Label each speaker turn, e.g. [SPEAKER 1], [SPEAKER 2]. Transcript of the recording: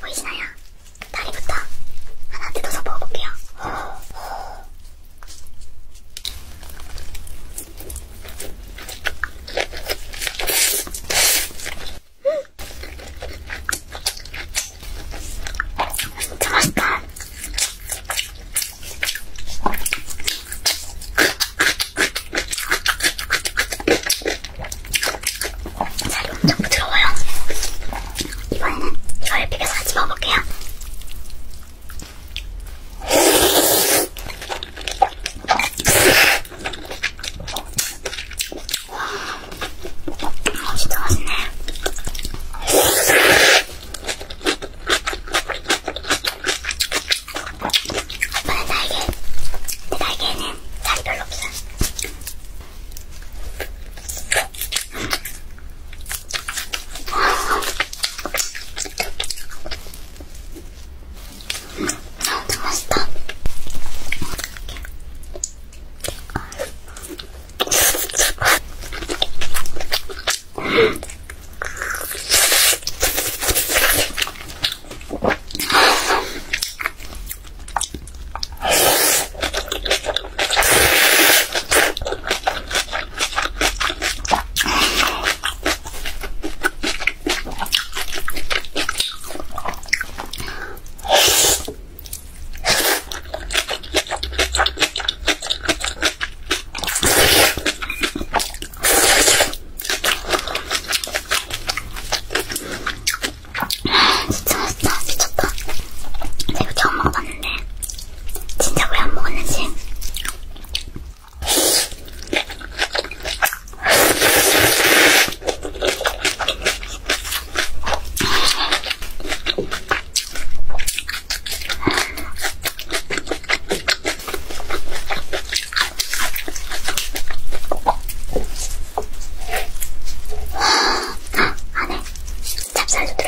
[SPEAKER 1] 보이시나요? 다리부터 하나 뜯어서 먹어볼게요. 진짜 맛있다. 살이 엄청 부드러워요. 이번에는 이걸 비벼서 같이 먹어볼게요. 진짜 맛있네. 이번엔 날개. 내 날개에는 살이 별로 없어요. 엄청 맛있다. 진짜 맛있다. 미쳤다. 제가 이거 처음 먹어봤는데 진짜 왜 안 먹었는지. 안에 찹쌀도